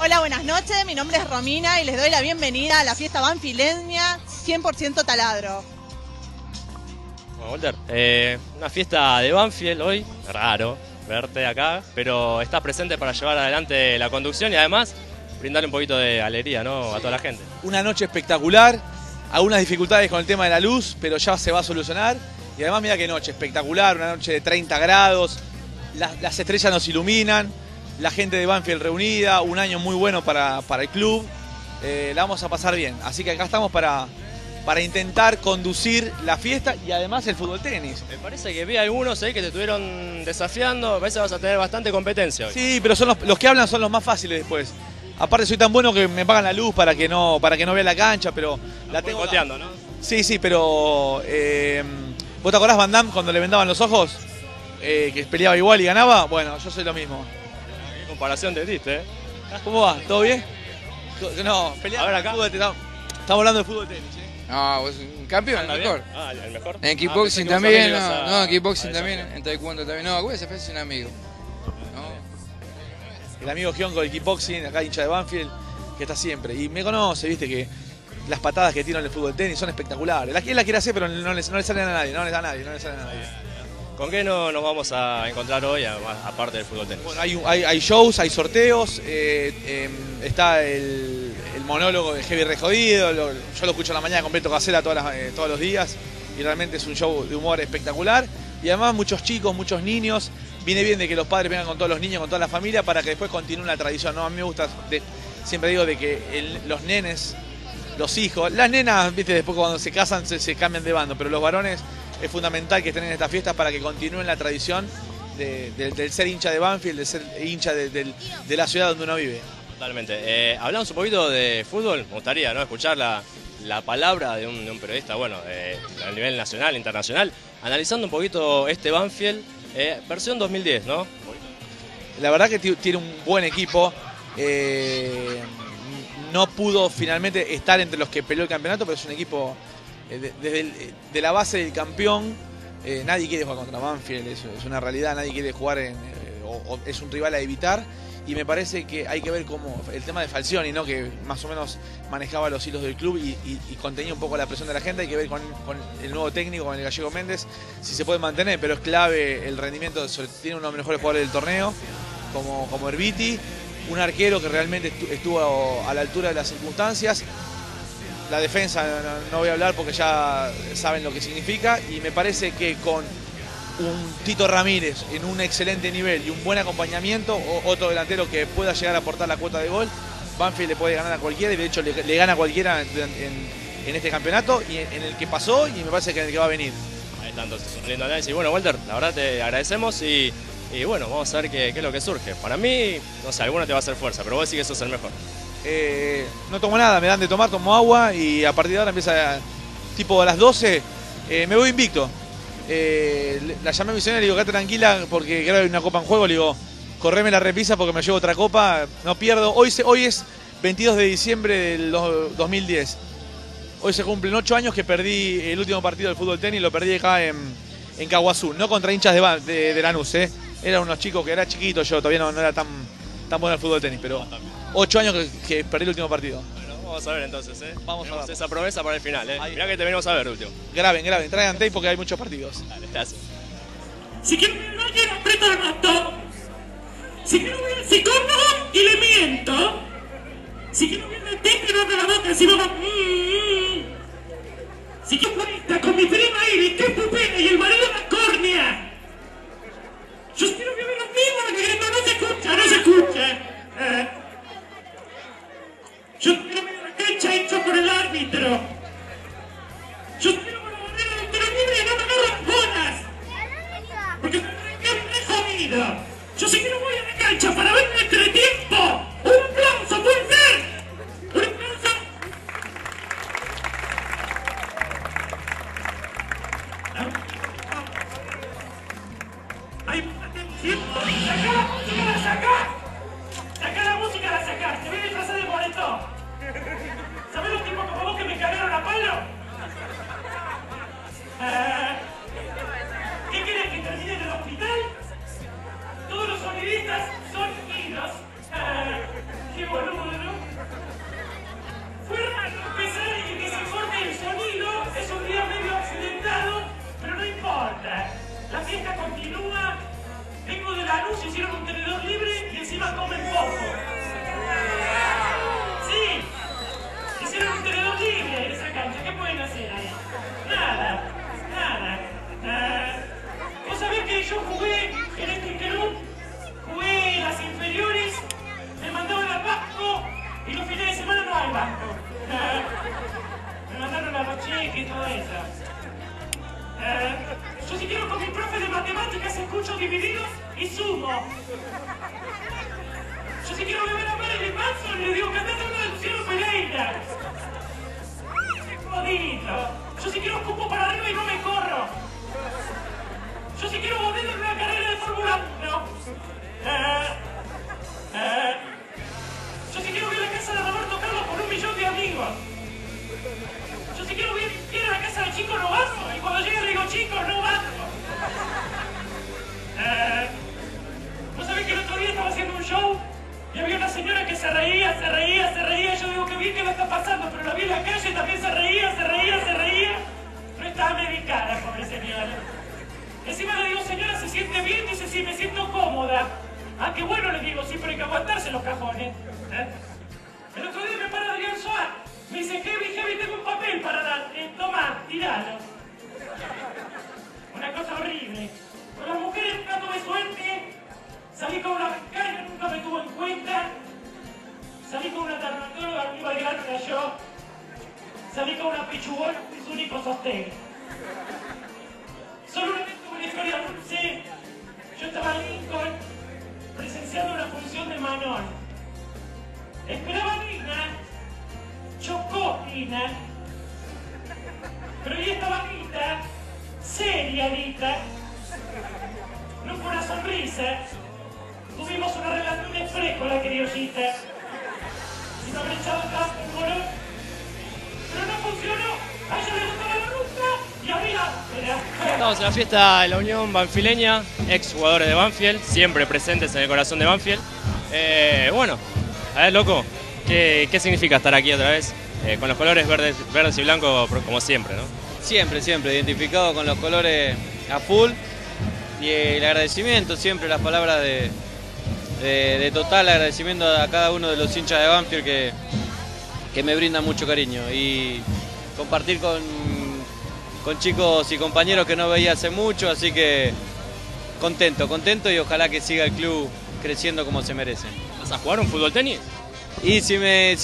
Hola, buenas noches, mi nombre es Romina y les doy la bienvenida a la fiesta banfileña 100% taladro. Bueno, Walter, una fiesta de Banfield hoy, raro verte acá, pero estás presente para llevar adelante la conducción y además brindarle un poquito de alegría, ¿no?, a toda la gente. Una noche espectacular, algunas dificultades con el tema de la luz, pero ya se va a solucionar. Y además mira qué noche espectacular, una noche de 30 grados, las estrellas nos iluminan, la gente de Banfield reunida, un año muy bueno para el club, la vamos a pasar bien. Así que acá estamos para intentar conducir la fiesta y además el fútbol tenis. Me parece que vi algunos ahí que te estuvieron desafiando, me parece que vas a tener bastante competencia hoy. Sí, pero son los que hablan son los más fáciles después. Aparte soy tan bueno que me pagan la luz para que no vea la cancha, pero la tengo boteando, ¿no? Sí, pero ¿vos te acordás Van Damme cuando le vendaban los ojos? Que peleaba igual y ganaba. Bueno, yo soy lo mismo. ¿Qué comparación te diste, eh? ¿Cómo va? ¿Todo bien? No, peleaba. A ver, acá. Estamos hablando de fútbol tenis, ¿eh? No, vos un campeón, el mejor. Ah, el mejor. En kickboxing también, no, en kickboxing también, en taekwondo también. No, güey, se fue un amigo. El amigo Gionco del kickboxing, acá hincha de Banfield, que está siempre. Y me conoce, viste, que las patadas que tiran en el fútbol tenis son espectaculares. Él la quiere hacer, pero no le salen a nadie, no le salen a nadie. ¿Con qué nos vamos a encontrar hoy, aparte del fútbol tenis? Bueno, hay shows, hay sorteos, está el monólogo de Heavy Re Jodido, yo lo escucho en la mañana con Beto Casella todos los días y realmente es un show de humor espectacular. Y además muchos chicos, muchos niños, viene bien de que los padres vengan con todos los niños, con toda la familia para que después continúe la tradición, ¿no? A mí me gusta, siempre digo de que los nenes, los hijos, las nenas, viste, después cuando se casan se cambian de bando, pero los varones es fundamental que estén en estas fiestas para que continúen la tradición del ser hincha de Banfield, de ser hincha de la ciudad donde uno vive. Totalmente. Hablamos un poquito de fútbol, me gustaría, ¿no?, escuchar la palabra de un periodista, bueno, a nivel nacional, internacional, analizando un poquito este Banfield, versión 2010, ¿no? La verdad que tiene un buen equipo. No pudo finalmente estar entre los que peleó el campeonato, pero es un equipo desde de la base del campeón. Nadie quiere jugar contra Banfield, es una realidad, nadie quiere jugar o es un rival a evitar. Y me parece que hay que ver cómo el tema de Falcioni, ¿no?, que más o menos manejaba los hilos del club y contenía un poco la presión de la gente. Hay que ver con el nuevo técnico, con el Gallego Méndez, si se puede mantener, pero es clave el rendimiento. Tiene uno de los mejores jugadores del torneo, como Herbiti, un arquero que realmente estuvo a la altura de las circunstancias. La defensa no voy a hablar porque ya saben lo que significa, y me parece que con un Tito Ramírez en un excelente nivel y un buen acompañamiento, otro delantero que pueda llegar a aportar la cuota de gol, Banfield le puede ganar a cualquiera, y de hecho le gana a cualquiera en este campeonato y en el que pasó, y me parece que en el que va a venir. Ahí está entonces, un lindo análisis. Bueno, Walter, la verdad te agradecemos y bueno, vamos a ver qué es lo que surge. Para mí, no sé, alguno te va a hacer fuerza, pero vos decís que sos el mejor. No tomo nada, me dan de tomar, tomo agua y a partir de ahora empieza tipo a las 12, me voy invicto. La llamé a mi señora y le digo, quédate tranquila porque creo que hay una copa en juego. Le digo, correme la repisa porque me llevo otra copa, no pierdo. Hoy es 22 de diciembre del 2010. Hoy se cumplen 8 años que perdí el último partido del fútbol tenis, lo perdí acá en Caguazú, no contra hinchas de Lanús, eran unos chicos que era chiquito, yo todavía no era tan bueno el fútbol tenis, pero 8 años que perdí el último partido. Vamos a ver entonces, Vamos a ver esa promesa para el final, Mirá que te venimos a ver último. Graben, traigan tape porque hay muchos partidos. Dale, gracias. Si quiero ver a alguien, aprieto el bastón. Si quiero ver al psicólogo y le miento. Si quiero ver al tigre, no me la boca, si no va. Si quiero ver con mi prima Iris, que es pupila, y el marido la córnea. Yo quiero ver los mismos, no se escucha. Yo quiero ver la cancha hecho por el árbitro. Yo quiero ver la barrera del tiro libre y no me agarran bolas. Porque me he jodido. Yo sí que no voy a la cancha para ver el entretiempo. ¡Un aplauso, puede ser! ¡Un aplauso! ¡Hay mucha tensión! ¡Sacá la música, la sacá! ¡Sacá la música, la sacá! ¡Te voy a disfrazar de Moretón! ¿Sabés los tipos como vos que me cagaron a palo? ¿Qué querés que termine en el hospital? Todos los sonidistas son idos. Qué boludo, ¿no? Fue raro empezar y que se corte el sonido. Es un día medio accidentado, pero no importa. La fiesta continúa. Vengo de la luz, hicieron un tenedor libre y encima comen poco. Sí, hicieron un tenedor libre en esa cancha. ¿Qué pueden hacer ahí? Nada, nada. Vos sabés que yo jugué en este club, jugué en las inferiores, me mandaban al banco y los fines de semana no hay banco. Me mandaron a los cheques y todo eso. Yo si quiero con mi profe de matemáticas escucho divididos y sumo. Yo si quiero beber a Marilyn Manson le digo que andate una de Luciano Pereira. Jodido. Yo si quiero escupo para arriba y no me corro. Yo si quiero volver en una carrera de Fórmula 1. Yo si quiero ir a la casa de Roberto Carlos con 1 millón de amigos. Yo si quiero ir a la casa de Chico Novato y cuando llegue le digo Chico Novato. ¿No sabés que el otro día estaba haciendo un show y había una señora que se reía? Yo digo que bien que lo está pasando, pero la vi en la calle y también se reía. No estaba medicada, pobre señora. Encima le digo, señora, ¿se siente bien? Dice, sí, me siento cómoda. Ah, qué bueno, le digo, sí, pero hay que aguantarse los cajones. El otro día me para Adrián Soa. Me dice, Heavy, tengo un papel para dar. Toma, tiralo. Una cosa horrible. Con las mujeres nunca tuve suerte. Salí con una becaria, nunca me tuvo en cuenta. Salí con una dermatóloga, iba a llegar una yo. Salí con una pichugona, es su único sostén. Solamente una historia dulce. Yo estaba en Lincoln presenciando una función de Manon. Esperaba a Nina, chocó Nina, pero ahí estaba Anita, seria Anita, no fue una sonrisa. Tuvimos una relación express con la criollita. Y me habré echado acá un color, pero no funcionó. A ella le gustaba la ruta y a mí la... Estamos en la fiesta de la Unión Banfileña, ex jugadores de Banfield, siempre presentes en el corazón de Banfield. Bueno, a ver, loco, ¿qué significa estar aquí otra vez? Con los colores verdes y blancos como siempre, ¿no? Siempre, identificado con los colores a full. Y el agradecimiento, siempre las palabras de total agradecimiento a cada uno de los hinchas de Banfield que me brindan mucho cariño. Y compartir con chicos y compañeros que no veía hace mucho, así que contento y ojalá que siga el club creciendo como se merece. ¿Vas a jugar un fútbol tenis? Y si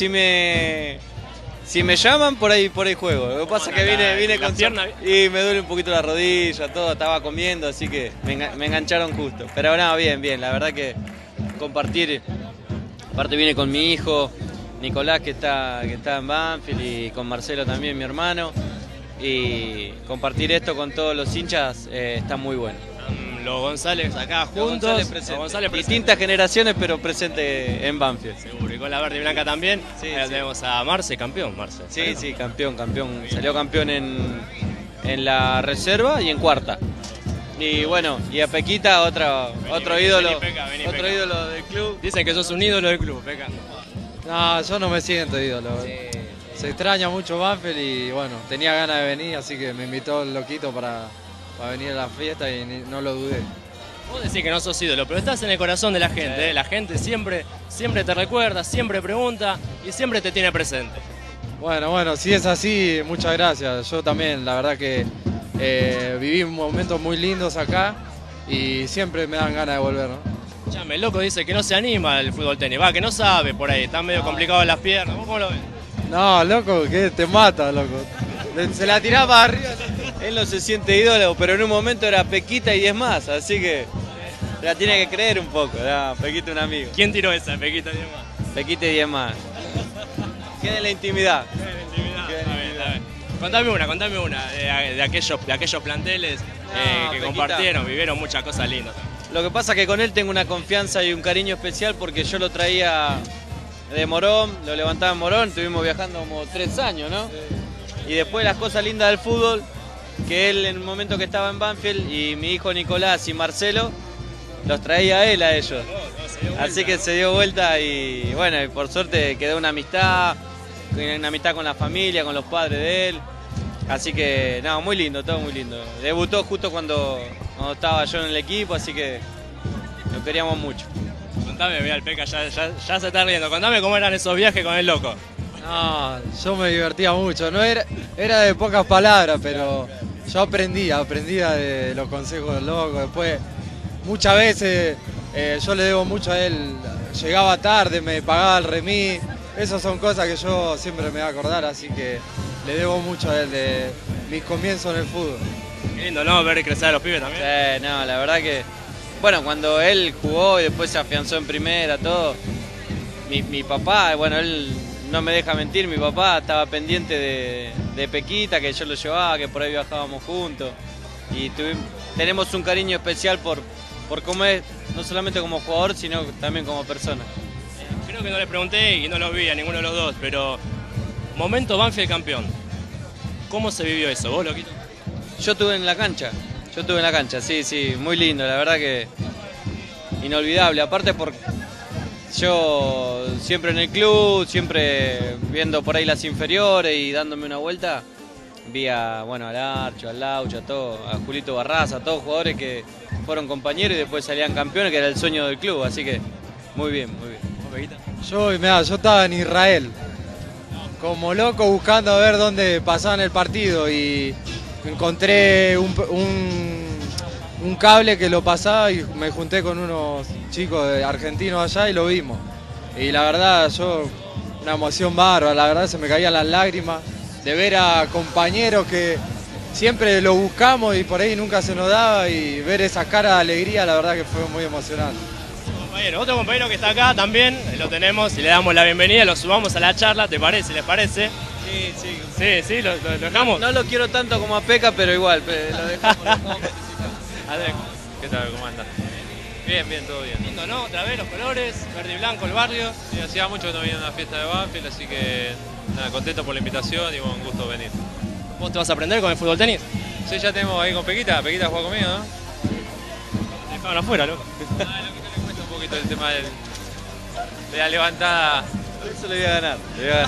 me llaman, por ahí juego. Lo que pasa es que vine con piernas y me duele un poquito la rodilla, todo, estaba comiendo, así que me engancharon justo. Pero nada, bien, la verdad que compartir, aparte vine con mi hijo, Nicolás, que está en Banfield, y con Marcelo también, mi hermano, y compartir esto con todos los hinchas está muy bueno. Los González acá juntos, los González distintas generaciones, pero presente en Banfield. Seguro, y con la verde y blanca también. Sí, ahí tenemos a Marce, campeón, Marce. Sí, campeón. Salió campeón en la reserva y en cuarta. Y bueno, y a Pequita, otro ídolo, otro ídolo del club. Dicen que sos un ídolo del club, Peca. No, yo no me siento ídolo. Sí. Se extraña mucho Banfield y bueno, tenía ganas de venir, así que me invitó el loquito para venir a la fiesta y no lo dudé. Vos decís que no sos ídolo, pero estás en el corazón de la gente, ¿eh? La gente siempre te recuerda, siempre pregunta y siempre te tiene presente. Bueno, si es así, muchas gracias. Yo también, la verdad que viví momentos muy lindos acá y siempre me dan ganas de volver, ¿no? Chame, el loco dice que no se anima al fútbol tenis, que no sabe por ahí, están medio complicados las piernas. ¿Vos cómo lo ves? No, loco, que te mata, loco. Se la tiraba arriba. Él no se siente ídolo, pero en un momento era Pequita y 10 más, así que la tiene que creer un poco. Pequita un amigo. ¿Quién tiró esa, Pequita y 10 más? Pequita y 10 más. Queda en la intimidad. A ver. Contame una de aquellos planteles que compartieron, vivieron muchas cosas lindas. Lo que pasa es que con él tengo una confianza y un cariño especial porque yo lo traía de Morón, lo levantaba en Morón, estuvimos viajando como 3 años, ¿no? Sí. Y después las cosas lindas del fútbol, que él en el momento que estaba en Banfield y mi hijo Nicolás y Marcelo, los traía él a ellos. Así que se dio vuelta y bueno, y por suerte quedó una amistad con la familia, con los padres de él. Así que, no, muy lindo, todo muy lindo. Debutó justo cuando estaba yo en el equipo, así que lo queríamos mucho. Contame, mira, el Peca ya se está riendo. Contame cómo eran esos viajes con el loco. No, yo me divertía mucho. No era de pocas palabras, pero yo aprendía de los consejos del loco. Después, muchas veces yo le debo mucho a él. Llegaba tarde, me pagaba el remis. Esas son cosas que yo siempre me voy a acordar, así que le debo mucho a él de mis comienzos en el fútbol. Qué lindo, ¿no? Ver crecer a los pibes también. Sí, no, la verdad que, bueno, cuando él jugó y después se afianzó en primera, todo, mi papá, bueno, él no me deja mentir, mi papá estaba pendiente de Pequita, que yo lo llevaba, que por ahí viajábamos juntos. Y tenemos un cariño especial por cómo es, no solamente como jugador, sino también como persona. Creo que no les pregunté y no los vi a ninguno de los dos, pero momento Banfield campeón. ¿Cómo se vivió eso? ¿Vos, loquito? Yo estuve en la cancha, sí, muy lindo, la verdad que inolvidable. Aparte yo siempre en el club, siempre viendo por ahí las inferiores y dándome una vuelta, vi al Archo, al Laucha, a Julito Barraza, a todos jugadores que fueron compañeros y después salían campeones, que era el sueño del club, así que muy bien, muy bien. Yo estaba en Israel, como loco buscando a ver dónde pasaban el partido y encontré un cable que lo pasaba y me junté con unos chicos argentinos allá y lo vimos. Y la verdad, una emoción bárbara, la verdad se me caían las lágrimas de ver a compañeros que siempre lo buscamos y por ahí nunca se nos daba, y ver esa cara de alegría, la verdad que fue muy emocionante. Otro compañero que está acá también, lo tenemos y le damos la bienvenida, lo subamos a la charla, ¿te parece? ¿Les parece? Sí, lo dejamos. No lo quiero tanto como a Peca, pero igual, lo dejamos. Adek, ¿qué tal? ¿Cómo andas? Bien, todo bien. Lindo, ¿no? Otra vez los colores, verde y blanco, el barrio. Sí, hacía mucho que no venía a una fiesta de Banfield, así que nada, contento por la invitación y un gusto venir. ¿Vos te vas a aprender con el fútbol tenis? Sí, ya tenemos ahí con Pequita juega conmigo, ¿no? Te dejaban afuera, loco. Un poquito el tema de la levantada. Eso le voy a ganar.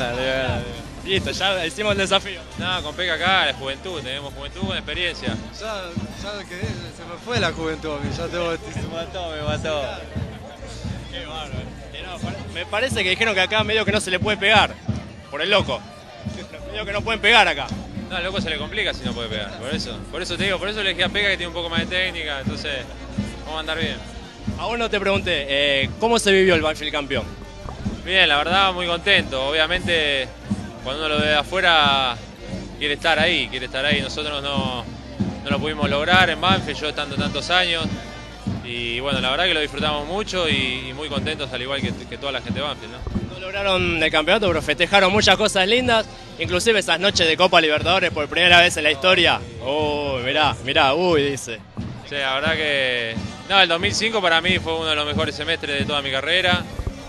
Listo, ya hicimos el desafío. No, con Peca acá, la juventud, tenemos juventud con experiencia. Ya quedé, se me fue la juventud, ya tengo... Me mató. Qué bárbaro. Me parece que dijeron que acá medio que no se le puede pegar, por el loco. Medio que no pueden pegar acá. No, al loco se le complica si no puede pegar, por eso te digo, por eso elegí a Peca, que tiene un poco más de técnica, entonces vamos a andar bien. A vos no te pregunté, ¿cómo se vivió el Banfield campeón? Bien, la verdad muy contento. Obviamente cuando uno lo ve de afuera quiere estar ahí. Nosotros no lo pudimos lograr en Banfield, yo estando tantos años. Y bueno, la verdad que lo disfrutamos mucho y muy contentos, al igual que toda la gente de Banfield, ¿no? No lograron el campeonato, pero festejaron muchas cosas lindas, inclusive esas noches de Copa Libertadores por primera vez en la historia. Uy, mirá, dice. Sí, la verdad que... No, el 2005 para mí fue uno de los mejores semestres de toda mi carrera.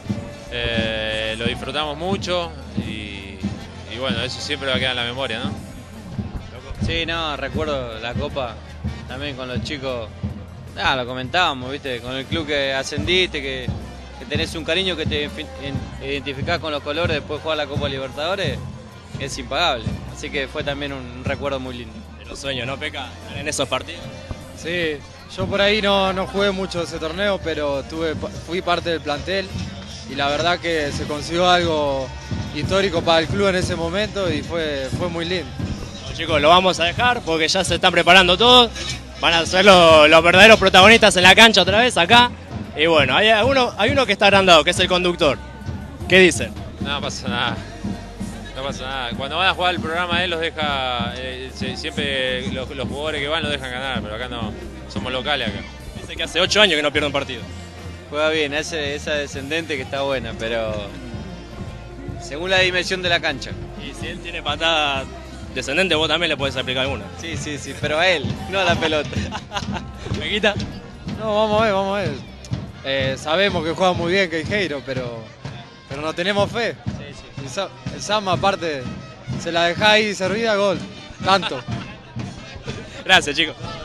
Lo disfrutamos mucho y bueno, eso siempre va a quedar en la memoria, ¿no? Sí, no, recuerdo la Copa también con los chicos. Lo comentábamos, ¿viste? Con el club que ascendiste, que tenés un cariño, que te identificás con los colores después de jugar la Copa Libertadores, es impagable. Así que fue también un recuerdo muy lindo. De los sueños, ¿no, Peca? En esos partidos. Sí, yo por ahí no jugué mucho ese torneo, pero fui parte del plantel y la verdad que se consiguió algo histórico para el club en ese momento y fue muy lindo. Bueno, chicos, lo vamos a dejar porque ya se están preparando todos. Van a ser los verdaderos protagonistas en la cancha otra vez acá. Y bueno, hay uno que está agrandado, que es el conductor. ¿Qué dicen? No pasa nada. Cuando van a jugar el programa él los deja, siempre los jugadores que van los dejan ganar, pero acá no, somos locales acá. Dice que hace 8 años que no pierde un partido. Juega bien, esa descendente que está buena, pero según la dimensión de la cancha. Y si él tiene patada descendente, vos también le podés aplicar alguna. Sí, pero a él, no a la pelota. ¿Mequita? No, vamos a ver. Sabemos que juega muy bien Queijeiro, pero no tenemos fe. Sí. El Sama, aparte, se la dejá ahí servida, gol. Tanto. Gracias, chicos.